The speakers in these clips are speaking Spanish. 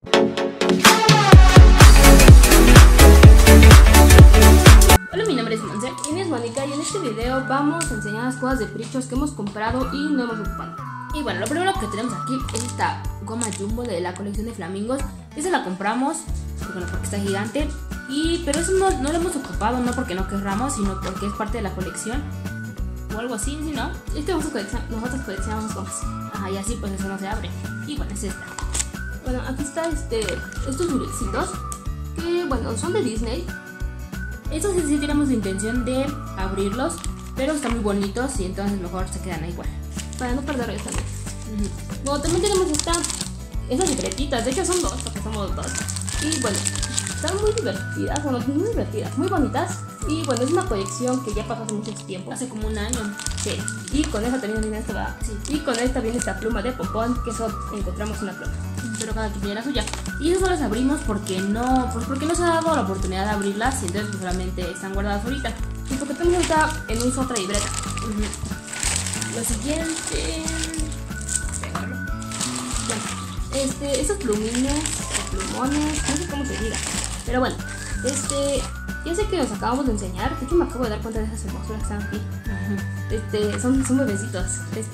Hola, mi nombre es Monse. Y mi es Mónica, y en este video vamos a enseñar las cosas de Prichos que hemos comprado y no hemos ocupado. Y bueno, lo primero que tenemos aquí es esta goma Jumbo de la colección de flamingos. Esa la compramos, bueno, porque está gigante. Pero eso no lo hemos ocupado, no porque no querramos, sino porque es parte de la colección. O algo así, ¿sí, no? Es que nosotros coleccionamos gomas. Ajá, y así pues eso no se abre. Y bueno, es esta. Bueno, aquí está estos dulcitos que, bueno, son de Disney. Estos sí tenemos la intención de abrirlos, pero están muy bonitos y entonces mejor se quedan ahí igual. Para no perder esta vez. Bueno, también tenemos estas libretitas, de hecho son dos, porque somos dos. Y bueno, están muy divertidas, bueno, muy divertidas, muy bonitas. Y bueno, es una colección que ya pasó hace mucho tiempo. Hace como un año. Sí. Y con esta también viene esta, ¿verdad? Sí. Y con esta viene esta pluma de popón, que eso encontramos una pluma. Pero cada quien tiene la suya. Y eso las abrimos porque no se ha dado la oportunidad de abrirlas y entonces pues, solamente están guardadas ahorita. Y porque también está en uso otra libreta. Lo siguiente... Pegarlo. Bueno, estos plumines o plumones, no sé cómo se diga. Pero bueno, ya sé que los acabamos de enseñar. De hecho me acabo de dar cuenta de esas hermosuras que están aquí. Son bebecitos.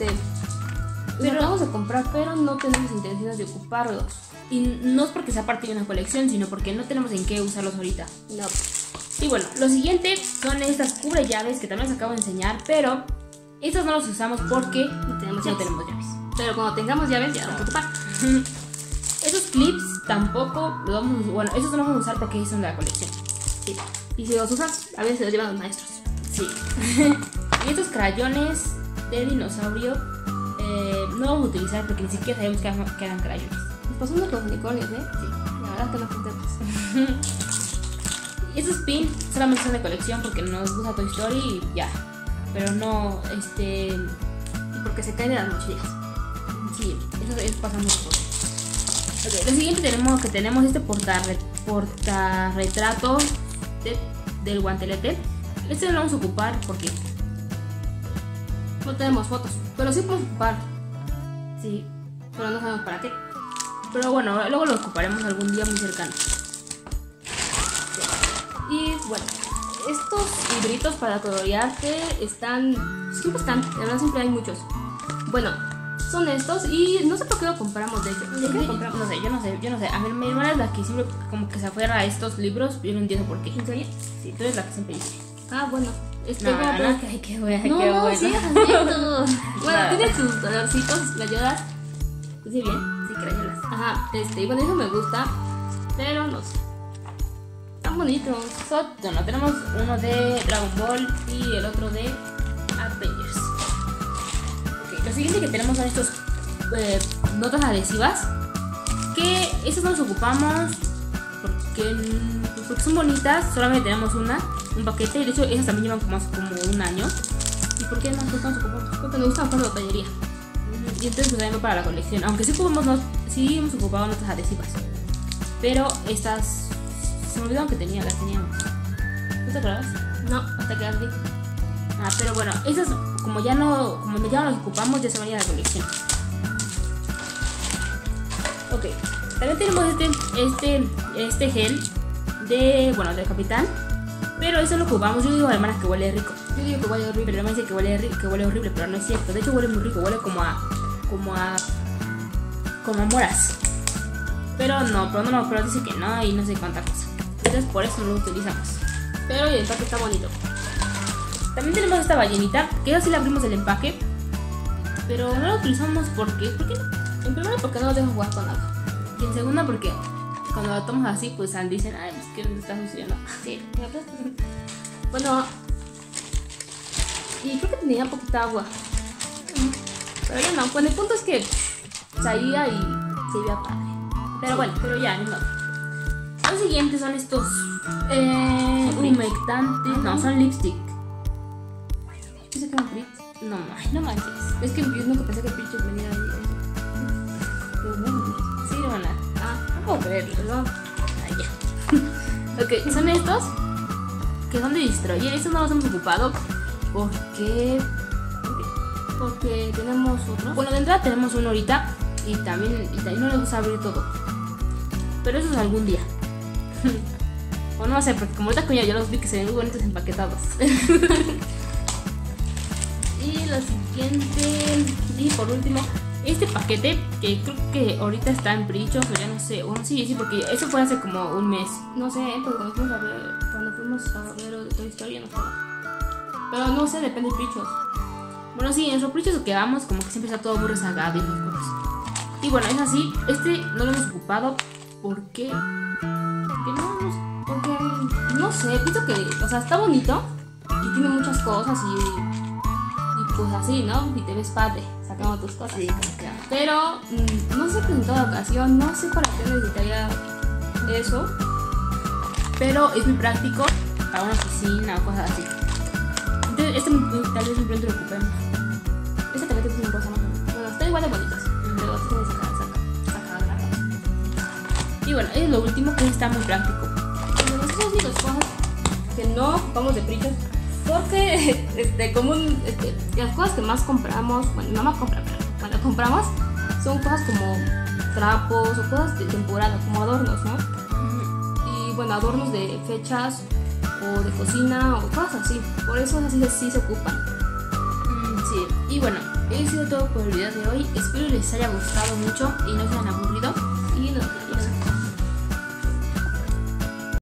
Los acabamos de comprar, pero no tenemos intenciones de ocuparlos. Y no es porque sea parte de una colección, sino porque no tenemos en qué usarlos ahorita. No. Y bueno, lo siguiente son estas cubre llaves que también les acabo de enseñar, pero estas no las usamos porque no tenemos llaves. Pero cuando tengamos llaves ya vamos a ocupar. Esos clips tampoco los vamos a usar. Bueno, esos no los vamos a usar porque son de la colección. Sí. Y si los usas, a veces se los llevan los maestros. Sí. Y estos crayones de dinosaurio no vamos a utilizar porque ni siquiera sabemos que eran crayones. Nos pasó uno con unicornios, ¿eh? Sí. La verdad que no contemos. Y estos pins solamente son de colección porque nos gusta Toy Story y ya. Pero no, Y porque se caen de las mochilas. Sí, eso pasa mucho. Okay, lo siguiente tenemos este portarretrato del guantelete. Este no lo vamos a ocupar porque no tenemos fotos, pero sí podemos ocupar. Sí, pero no sabemos para qué. Pero bueno, luego lo ocuparemos algún día muy cercano. Y bueno, estos libritos para colorear que siempre están, la verdad siempre hay muchos. Bueno, son estos y no sé por qué lo compramos, de hecho. ¿Por qué lo compramos? No sé, yo no sé. A ver, mi hermana es la que siempre como que se aferra a estos libros, yo no entiendo por qué. ¿En serio? Sí, tú eres la que siempre dice. Ah, bueno. No, qué bueno. No, sigas haciendo. Bueno, tiene sus colorcitos, crayolas. ¿Sí bien? Sí, crayolas. Ajá, y bueno, eso me gusta, pero no sé. Están bonitos. Bueno, tenemos uno de Dragon Ball y el otro de Avengers. Okay, lo siguiente que tenemos son estos notas adhesivas. Que estas no las ocupamos porque son bonitas. Solamente tenemos un paquete. Y de hecho esas también llevan como un año. ¿Y por qué no nos ocupamos? Porque nos gusta más la batería. Y entonces pues también para la colección. Aunque sí hemos ocupado notas adhesivas. Pero estas se me olvidaron que las teníamos. ¿No te acuerdas? No, hasta que las vi. Pero bueno, esas como ya no las ocupamos, ya se van a ir a la colección. Ok, también tenemos este gel de Capitán. Pero eso lo ocupamos. Yo digo a la hermana que huele rico. Yo digo que huele horrible. Pero la hermana dice que huele horrible, pero no es cierto. De hecho huele muy rico, huele como a moras. Pero dice que no y no sé cuánta cosa. Entonces por eso no lo utilizamos. Pero el empaque está bonito. También tenemos esta ballenita, que esa sí la abrimos del empaque. Pero no la utilizamos porque... ¿Por qué no? En primera porque no lo dejo jugar con nada. Y en segunda porque cuando la tomas así, pues dicen, ay, pues que me está sucediendo. Sí, bueno. Y creo que tenía poquita agua. Pero ya no, bueno, el punto es que salía y se veía padre. Pero bueno, pero ya, no. Los siguientes son estos humectantes. No, son lipstick. ¿Piensa que eran Pritch? No manches. Es que yo nunca pensé que Pritch venía ahí. Pero bueno, sí, hermana. No puedo creerlo. Ya. Ok, son estos que son de Destroyer. Estos no los hemos ocupado porque tenemos otro. Bueno, de entrada tenemos uno ahorita y también no le gusta abrir todo. Pero eso es algún día. O no sé, porque como ahorita yo los vi que se ven muy bonitos empaquetados. Y lo siguiente, y por último, este paquete que creo que ahorita está en Prichos o ya no sé, bueno sí, porque eso fue hace como un mes. No sé, porque cuando fuimos a ver de Toy Story no estaba. Pero no sé, depende de Prichos. Bueno, sí, en Prichos que vamos como que siempre está todo muy rezagado y esas cosas. Y bueno, es así, este no lo hemos ocupado porque no sé, pienso que, o sea, está bonito y tiene muchas cosas y pues así, ¿no? Y te ves padre sacando tus cosas. Sí, claro. Pero no sé, pues en toda ocasión, no sé para qué necesitaría eso. Pero es muy práctico para una oficina o cosas así. Entonces, este tal vez muy pronto lo ocupemos. Este también tiene una cosa más bonita. Bueno, están igual de bonitas, pero este se saca grande. Y bueno, es lo último que está muy práctico. Bueno, esas son las cosas que no ocupamos de Prichos. Porque las cosas que más compramos, bueno, mi mamá compra, pero cuando compramos son cosas como trapos o cosas de temporada, como adornos, ¿no? Y bueno, adornos de fechas o de cocina o cosas así. Por eso así sí se ocupan. Sí, y bueno, eso ha sido todo por el video de hoy. Espero les haya gustado mucho y no se hayan aburrido. Y nos vemos.